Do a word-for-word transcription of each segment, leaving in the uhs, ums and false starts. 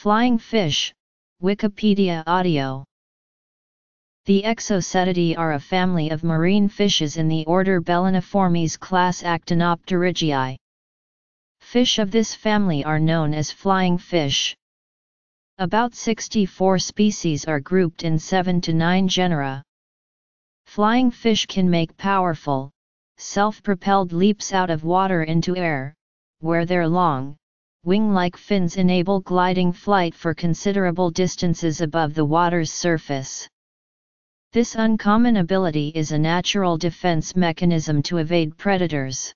Flying fish, Wikipedia audio. The Exocetidae are a family of marine fishes in the order Balaniformes class Actinopterygii. Fish of this family are known as flying fish. About sixty-four species are grouped in seven to nine genera. Flying fish can make powerful, self-propelled leaps out of water into air, where their long, wing-like fins enable gliding flight for considerable distances above the water's surface. This uncommon ability is a natural defense mechanism to evade predators.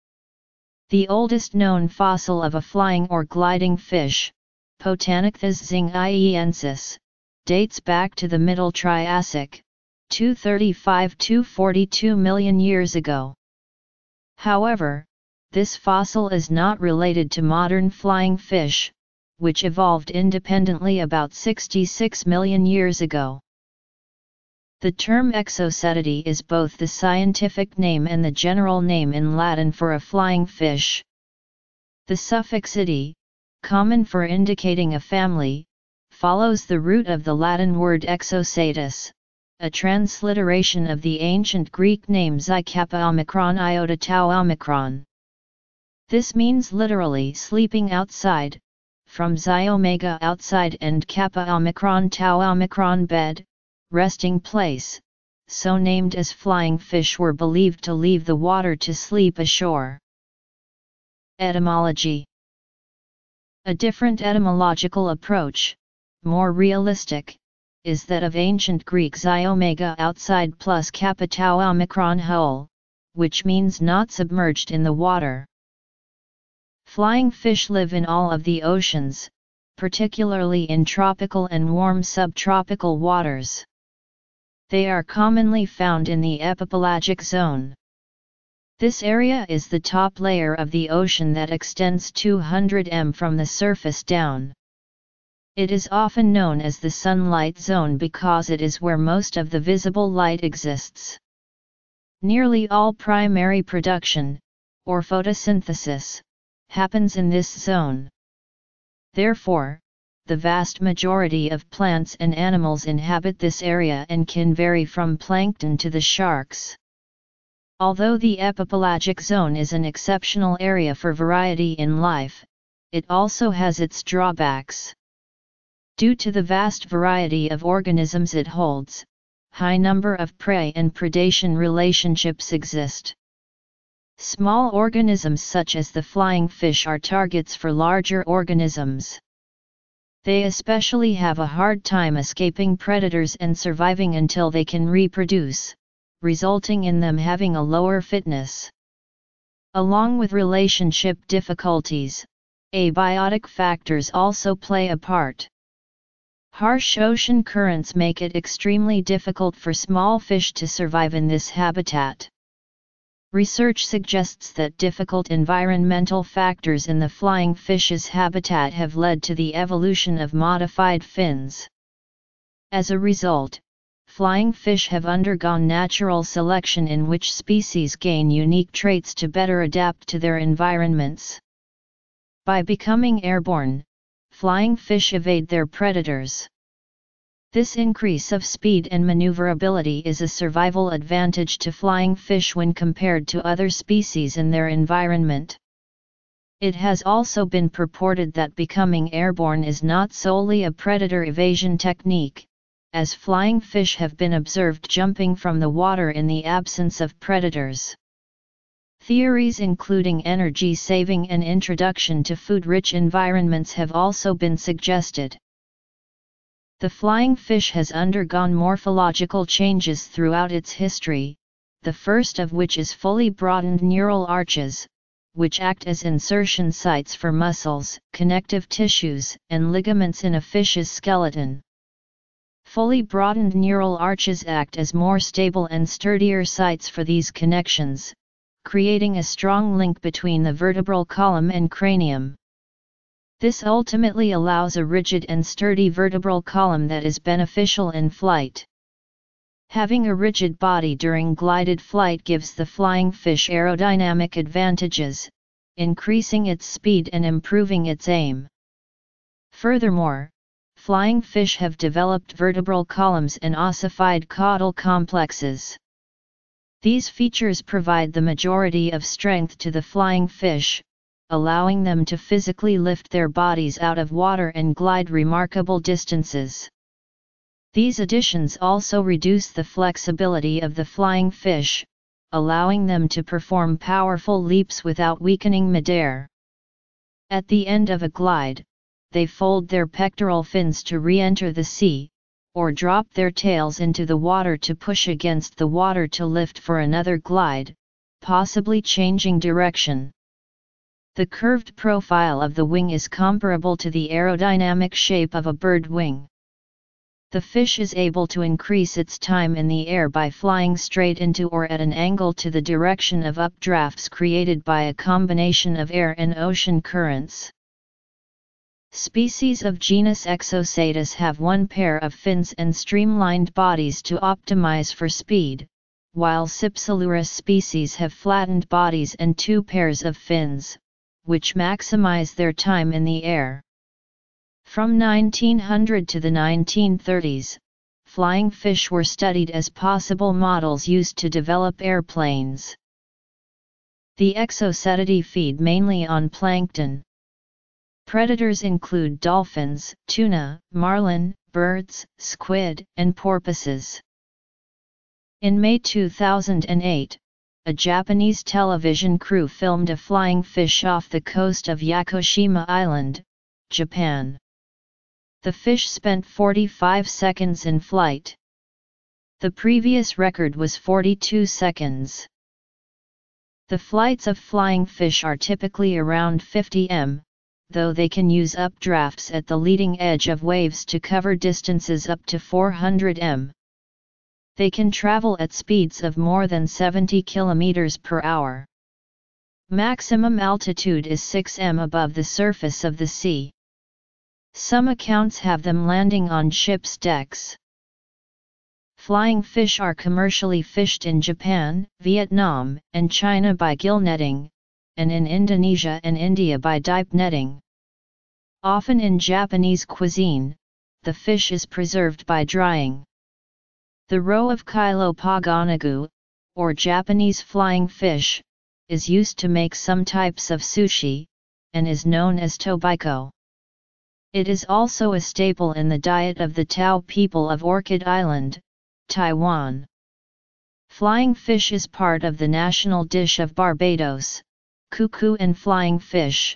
The oldest known fossil of a flying or gliding fish, Potanichthys zingiensis, dates back to the Middle Triassic, two hundred thirty-five to forty-two million years ago. However, this fossil is not related to modern flying fish, which evolved independently about sixty-six million years ago. The term Exocetidae is both the scientific name and the general name in Latin for a flying fish. The suffix -ity, common for indicating a family, follows the root of the Latin word exocetus, a transliteration of the ancient Greek name Xi Kappa Omicron Iota Tau Omicron. This means literally sleeping outside, from Xi Omega outside and Kappa Omicron Tau Omicron bed, resting place, so named as flying fish were believed to leave the water to sleep ashore. Etymology. A different etymological approach, more realistic, is that of ancient Greek Xi Omega outside plus Kappa Tau Omicron whole, which means not submerged in the water. Flying fish live in all of the oceans, particularly in tropical and warm subtropical waters. They are commonly found in the epipelagic zone. This area is the top layer of the ocean that extends two hundred meters from the surface down. It is often known as the sunlight zone because it is where most of the visible light exists. Nearly all primary production, or photosynthesis, happens in this zone. Therefore, the vast majority of plants and animals inhabit this area and can vary from plankton to the sharks. Although the epipelagic zone is an exceptional area for variety in life, it also has its drawbacks. Due to the vast variety of organisms it holds, high number of prey and predation relationships exist. Small organisms such as the flying fish are targets for larger organisms. They especially have a hard time escaping predators and surviving until they can reproduce, resulting in them having a lower fitness. Along with relationship difficulties, abiotic factors also play a part. Harsh ocean currents make it extremely difficult for small fish to survive in this habitat. Research suggests that difficult environmental factors in the flying fish's habitat have led to the evolution of modified fins. As a result, flying fish have undergone natural selection in which species gain unique traits to better adapt to their environments. By becoming airborne, flying fish evade their predators. This increase of speed and maneuverability is a survival advantage to flying fish when compared to other species in their environment. It has also been purported that becoming airborne is not solely a predator evasion technique, as flying fish have been observed jumping from the water in the absence of predators. Theories including energy saving and introduction to food-rich environments have also been suggested. The flying fish has undergone morphological changes throughout its history, the first of which is fully broadened neural arches, which act as insertion sites for muscles, connective tissues, and ligaments in a fish's skeleton. Fully broadened neural arches act as more stable and sturdier sites for these connections, creating a strong link between the vertebral column and cranium. This ultimately allows a rigid and sturdy vertebral column that is beneficial in flight. Having a rigid body during glided flight gives the flying fish aerodynamic advantages, increasing its speed and improving its aim. Furthermore, flying fish have developed vertebral columns and ossified caudal complexes. These features provide the majority of strength to the flying fish, allowing them to physically lift their bodies out of water and glide remarkable distances. These additions also reduce the flexibility of the flying fish, allowing them to perform powerful leaps without weakening midair. At the end of a glide, they fold their pectoral fins to re-enter the sea, or drop their tails into the water to push against the water to lift for another glide, possibly changing direction. The curved profile of the wing is comparable to the aerodynamic shape of a bird wing. The fish is able to increase its time in the air by flying straight into or at an angle to the direction of updrafts created by a combination of air and ocean currents. Species of genus Exocetus have one pair of fins and streamlined bodies to optimize for speed, while Cypsilurus species have flattened bodies and two pairs of fins, which maximize their time in the air. From nineteen hundred to the nineteen thirties, flying fish were studied as possible models used to develop airplanes. The Exocetidae feed mainly on plankton. Predators include dolphins, tuna, marlin, birds, squid, and porpoises. In May two thousand eight, a Japanese television crew filmed a flying fish off the coast of Yakushima Island, Japan. The fish spent forty-five seconds in flight. The previous record was forty-two seconds. The flights of flying fish are typically around fifty meters, though they can use updrafts at the leading edge of waves to cover distances up to four hundred meters. They can travel at speeds of more than seventy kilometers per hour. Maximum altitude is six meters above the surface of the sea. Some accounts have them landing on ships' decks. Flying fish are commercially fished in Japan, Vietnam, and China by gill netting, and in Indonesia and India by dive netting. Often in Japanese cuisine, the fish is preserved by drying. The roe of Chilopogonigu, or Japanese flying fish, is used to make some types of sushi, and is known as tobiko. It is also a staple in the diet of the Tao people of Orchid Island, Taiwan. Flying fish is part of the national dish of Barbados, cuckoo and flying fish.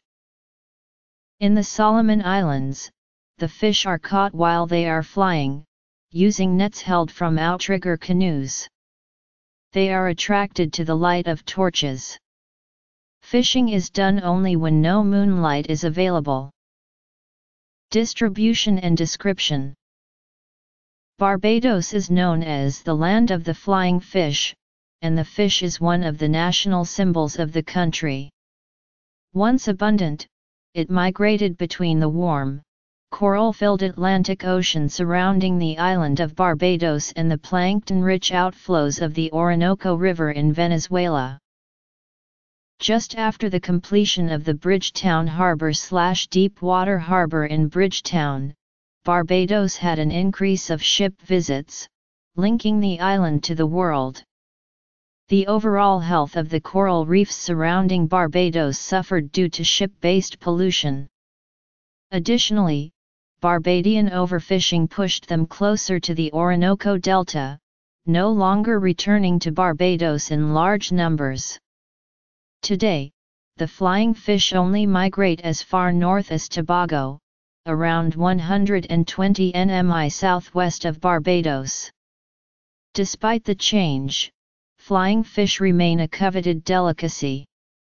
In the Solomon Islands, the fish are caught while they are flying, using nets held from outrigger canoes. They are attracted to the light of torches. Fishing is done only when no moonlight is available. Distribution and description. Barbados is known as the land of the flying fish, and the fish is one of the national symbols of the country. Once abundant, it migrated between the warm, coral-filled Atlantic Ocean surrounding the island of Barbados and the plankton-rich outflows of the Orinoco River in Venezuela. Just after the completion of the Bridgetown Harbor-slash-Deepwater Harbor in Bridgetown, Barbados had an increase of ship visits, linking the island to the world. The overall health of the coral reefs surrounding Barbados suffered due to ship-based pollution. Additionally, Barbadian overfishing pushed them closer to the Orinoco Delta, no longer returning to Barbados in large numbers. Today, the flying fish only migrate as far north as Tobago, around one hundred twenty miles southwest of Barbados. Despite the change, flying fish remain a coveted delicacy.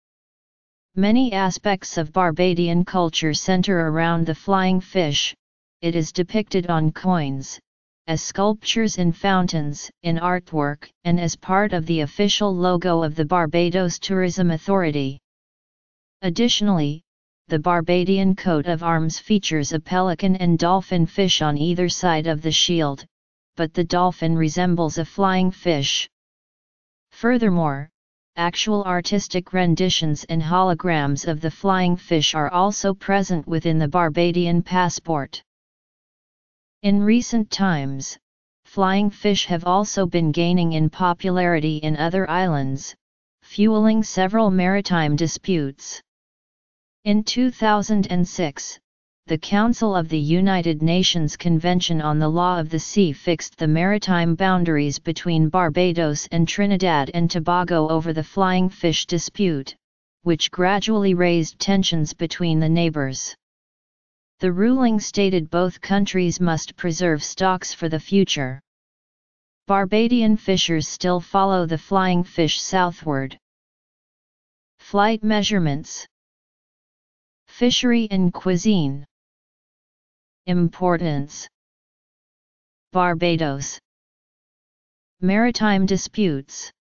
Many aspects of Barbadian culture center around the flying fish. It is depicted on coins, as sculptures in fountains, in artwork, and as part of the official logo of the Barbados Tourism Authority. Additionally, the Barbadian coat of arms features a pelican and dolphin fish on either side of the shield, but the dolphin resembles a flying fish. Furthermore, Actual artistic renditions and holograms of the flying fish are also present within the Barbadian passport. In recent times, flying fish have also been gaining in popularity in other islands, fueling several maritime disputes. In two thousand six, the Council of the United Nations Convention on the Law of the Sea fixed the maritime boundaries between Barbados and Trinidad and Tobago over the flying fish dispute, which gradually raised tensions between the neighbors. The ruling stated both countries must preserve stocks for the future. Barbadian fishers still follow the flying fish southward. Flight measurements. Fishery and cuisine. Importance. Barbados. Maritime disputes.